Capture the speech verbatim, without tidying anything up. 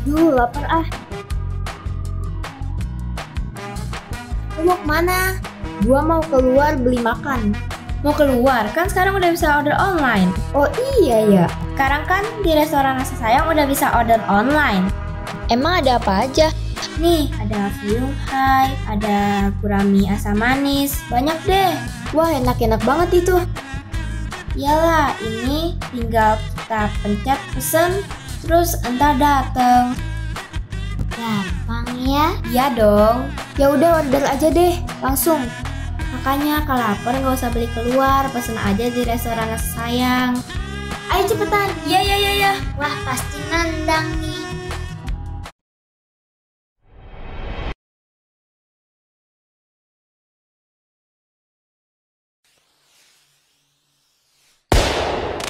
Duh, lapar ah. Lu mau kemana? Gua mau keluar beli makan. Mau keluar? Kan sekarang udah bisa order online. Oh iya ya. Sekarang kan di restoran Rasa Sayang udah bisa order online. Emang ada apa aja? Nih, ada Hai, ada gurami asam manis, banyak deh. Wah, enak-enak banget itu. Iyalah, ini tinggal kita pencet pesen, terus entar dateng. Gampang ya? Iya dong. Ya udah order aja deh, langsung. Makanya kalau lapar nggak usah beli keluar, pesen aja di restoran Rasa Sayang. Ayo cepetan. Iya, iya, iya, iya. Wah, pasti nandang nih.